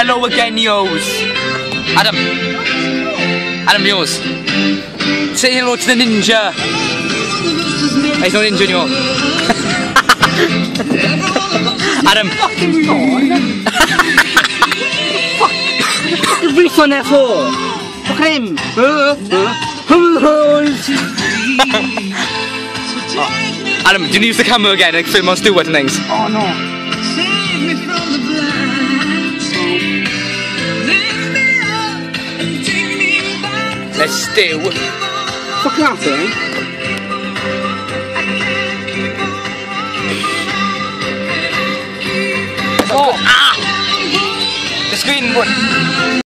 Hello again, yo's. Adam. Adam, yours. Say hello to the ninja. He's not ninja anymore. Adam. Fuck the wreath on there for? Fuck him. Adam, do you use the camera again and film on Stewart and things? Oh no. Let's do. Fuck that thing. Oh. Ah! The screen.